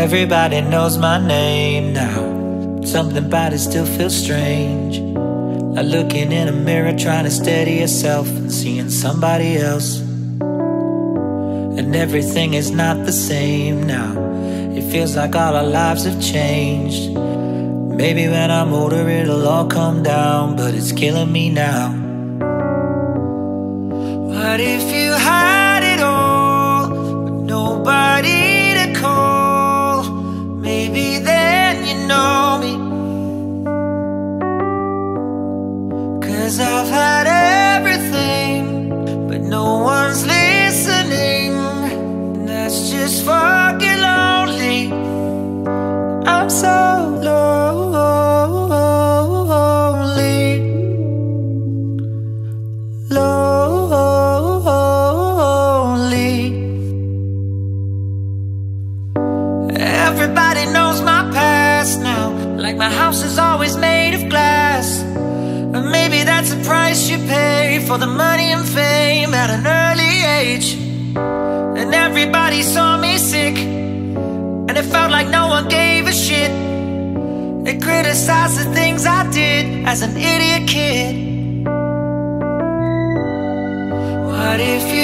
Everybody knows my name now. Something about it still feels strange, like looking in a mirror, trying to steady yourself and seeing somebody else. And everything is not the same now. It feels like all our lives have changed. Maybe when I'm older it'll all come down, but it's killing me now. What if you had it all, but nobody to call? Maybe then you know me. 'Cause I've had everything, but no one's listening. That's just fucking lonely. I'm so lonely, lonely. Everybody knows my past now, like my house is always made of glass. But maybe that's the price you pay for the money and fame at an early age. And everybody saw me sick, and it felt like no one gave a shit. They criticized the things I did as an idiot kid. What if